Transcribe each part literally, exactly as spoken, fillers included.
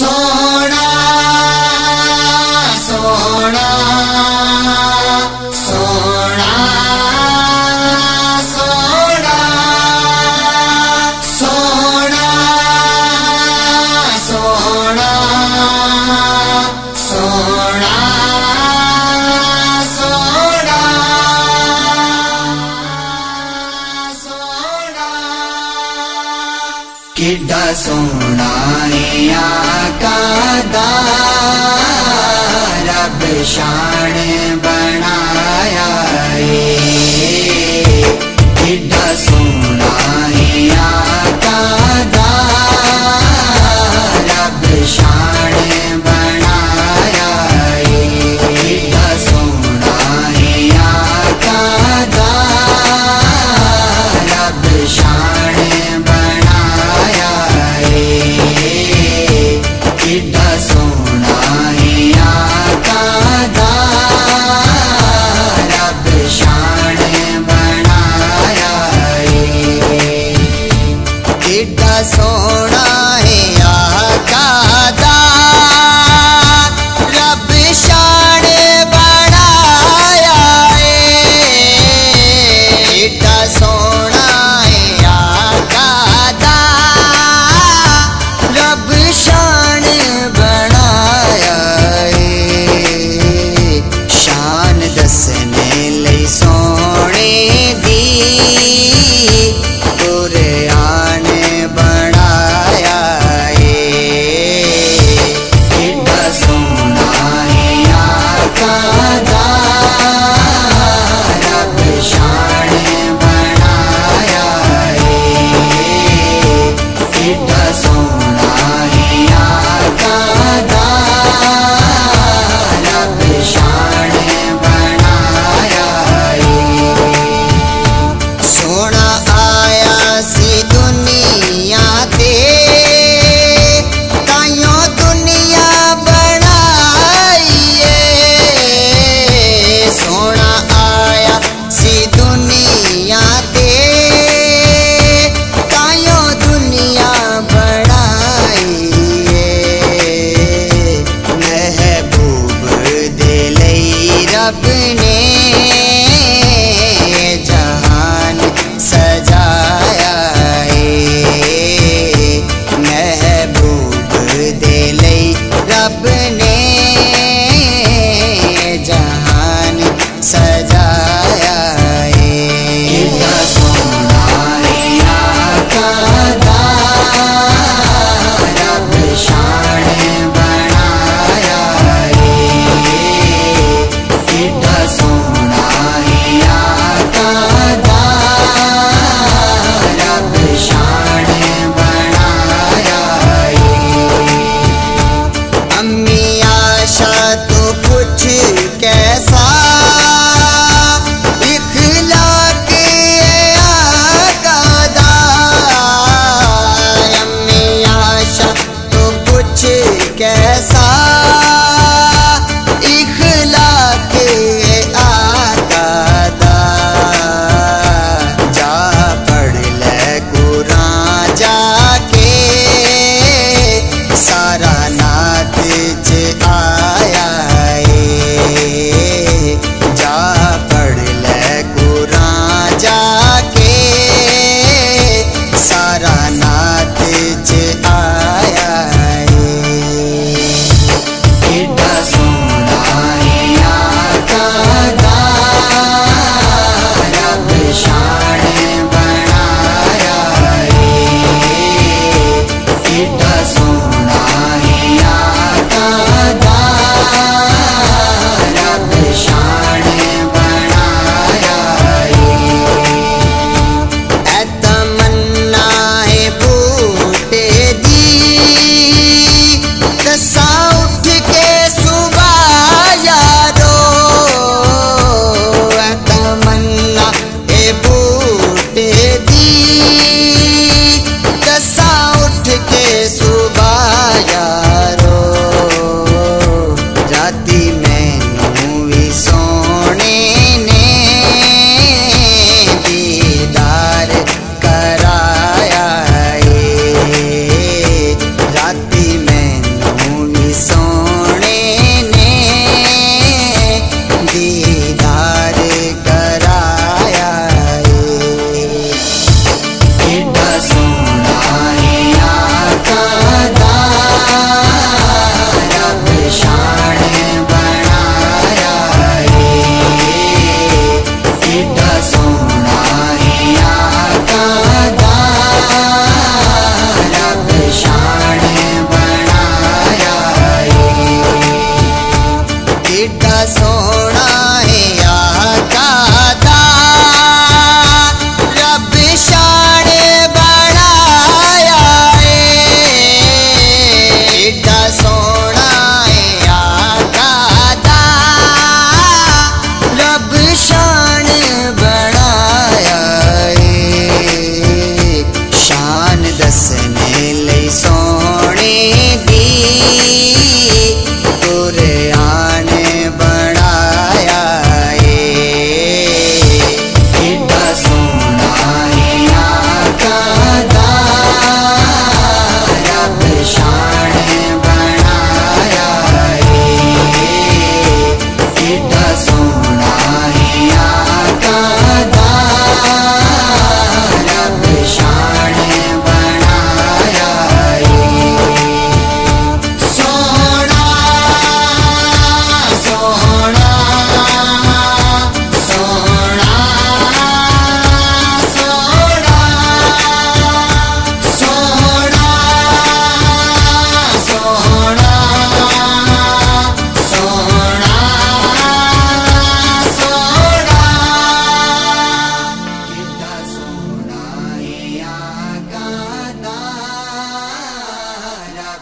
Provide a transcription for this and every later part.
सोना सोना सोना सोना सोना सोना सोना सोना सोना किड्डा सोना आका दा रब शान बनाया किड्डा सोना आका दा रब शान बनाया किड्डा सोना आका दा रब शान बनाया किड्डा सोना आका दा रब शान बनाया किड्डा सोना आका दा रब शान बनाया किड्डा सोना आका दा रब शान बनाया शान दसने लई सोने दी कुरान बनाया किड्डा सोना आका दा रब शान बनाया किड्डा सोना आका दा रब शान बनाया सोना आया सी दुनिया ते ताइयों दुनिया बनाई सोना आया सी दुनिया ते ताइयों दुनिया बना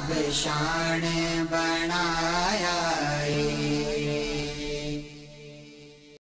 शान बनाया।